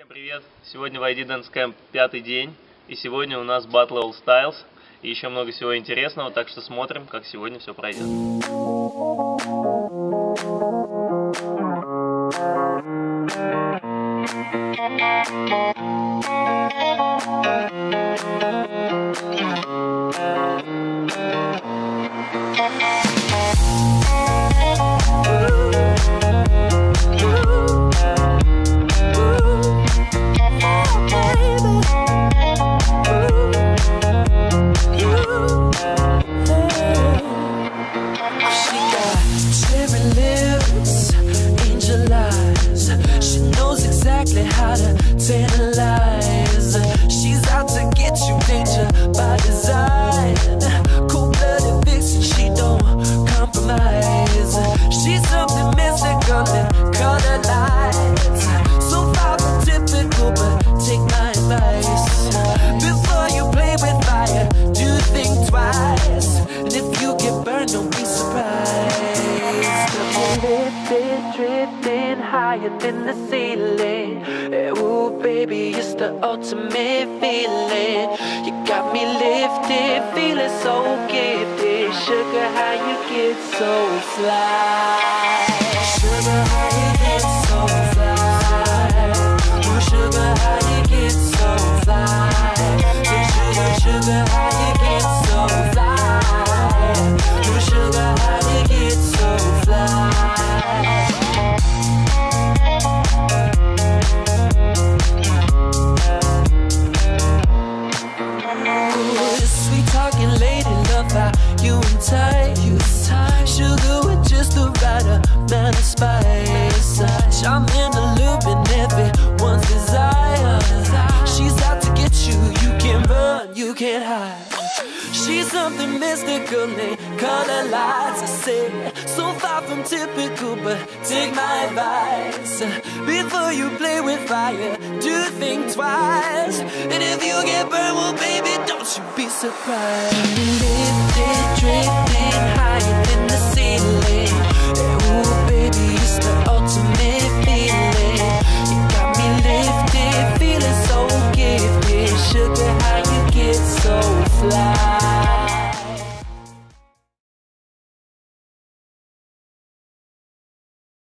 Всем привет! Сегодня в ID Dance Camp 5-й день, и сегодня у нас Battle All Styles, и еще много всего интересного, так что смотрим, как сегодня все пройдет. How to tantalize. She's out to get you, danger by design. Cold-blooded vixen, she don't compromise. She's something mystical in color lights. So far from typical, but take my advice. Before you play with fire, do think twice. And if you get burned, don't be surprised. Lifted, drifting higher than the ceiling. Ooh, baby, it's the ultimate feeling. You got me lifted, feeling so gifted. Sugar, how you get so fly? Sugar, how you get so fly? Ooh, sugar, how you get so fly? Sugar, sugar, how you get so fly? Ooh, sugar, how you get so fly? You and tight, sugar with just the right amount of spice. Charming, allure, everyone's desire. She's out to get you, you can't run, you can't hide. She's something mystical, they color lights. I say, so far from typical, but take my advice. Before you play with fire, do think twice. And if you get burned, well baby, don't you be surprised.